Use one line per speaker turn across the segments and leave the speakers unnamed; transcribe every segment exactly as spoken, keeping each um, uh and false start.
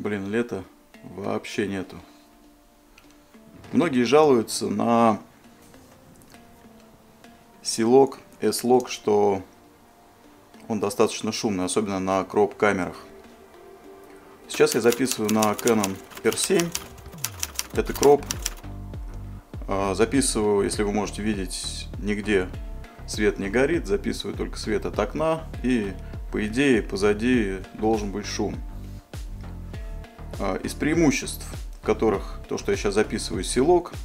Блин, лета вообще нету. Многие жалуются на C-Log, S-Log, что он достаточно шумный, особенно на кроп-камерах. Сейчас я записываю на Canon эр семь. Это кроп. Записываю, если вы можете видеть, нигде свет не горит. Записываю только свет от окна. И, по идее, позади должен быть шум. Из преимуществ, в которых то, что я сейчас записываю C-Log,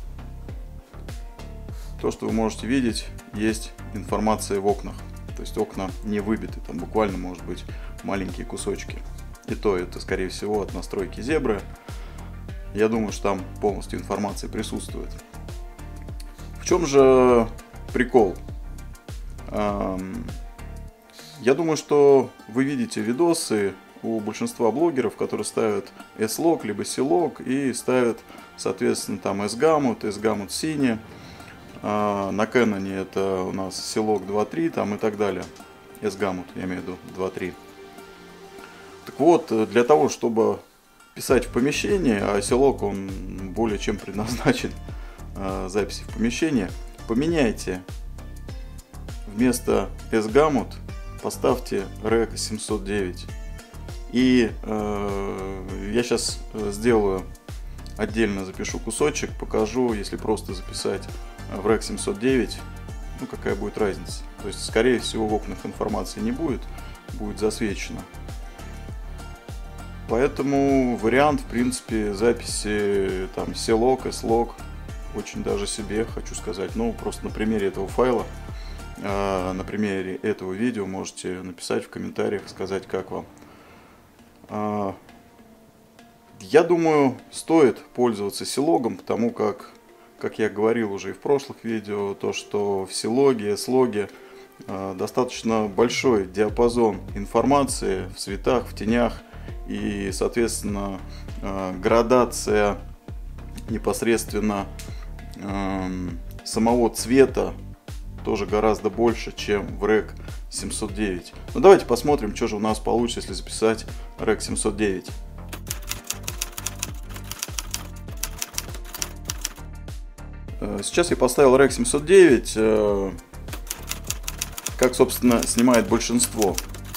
то, что вы можете видеть, есть информация в окнах. То есть окна не выбиты, там буквально может быть маленькие кусочки. И то это, скорее всего, от настройки зебры. Я думаю, что там полностью информация присутствует. В чем же прикол? Я думаю, что вы видите видосы у большинства блогеров, которые ставят S-Log либо C-Log и ставят, соответственно, там S-Gamut, S-Gamut Cine. На Canon это у нас C-Log два точка три там и так далее. S-Gamut, я имею в виду два точка три. Так вот, для того, чтобы писать в помещении, а C-Log он более чем предназначен записи в помещении, поменяйте вместо S-Gamut поставьте рек семьсот девять. И э, я сейчас сделаю отдельно, запишу кусочек, покажу, если просто записать в рек семьсот девять, ну какая будет разница. То есть, скорее всего, в окнах информации не будет, будет засвечено. Поэтому вариант, в принципе, записи там C-Log, S-Log очень даже себе, хочу сказать. Ну, просто на примере этого файла, э, на примере этого видео можете написать в комментариях, сказать, как вам. Э, я думаю, стоит пользоваться C-Log, потому как, как я говорил уже и в прошлых видео, то, что в C-Log, S-Log э, достаточно большой диапазон информации в цветах, в тенях. И, соответственно, градация непосредственно самого цвета тоже гораздо больше, чем в рек семьсот девять. Ну, давайте посмотрим, что же у нас получится, если записать рек семьсот девять. Сейчас я поставил рек семьсот девять, как, собственно, снимает большинство.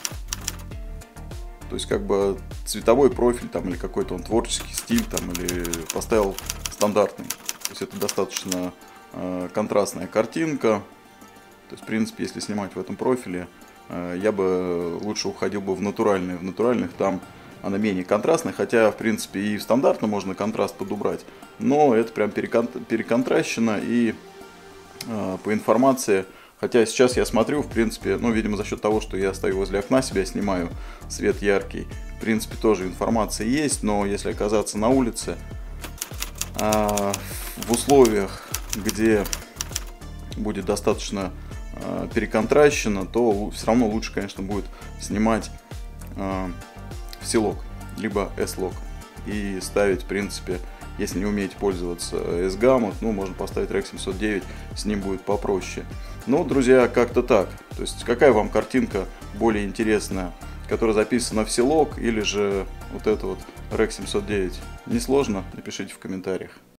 То есть, как бы, цветовой профиль там или какой-то он творческий стиль там, или поставил стандартный. То есть это достаточно э, контрастная картинка. То есть, в принципе, если снимать в этом профиле, э, я бы лучше уходил бы в натуральные. В натуральных там она менее контрастная, хотя, в принципе, и в стандартном можно контраст подубрать. Но это прям перекон переконтращено и э, по информации. Хотя сейчас я смотрю, в принципе, ну, видимо, за счет того, что я стою возле окна, себя снимаю, свет яркий, в принципе, тоже информация есть, но если оказаться на улице, э, в условиях, где будет достаточно э, переконтращено, то все равно лучше, конечно, будет снимать э, в C-Log, либо S-Log, и ставить, в принципе, если не умеете пользоваться S-Gamut, ну, можно поставить рек семьсот девять, с ним будет попроще. Ну, друзья, как-то так. То есть, какая вам картинка более интересная, которая записана в C-Log или же вот это вот рек семьсот девять? Несложно? Напишите в комментариях.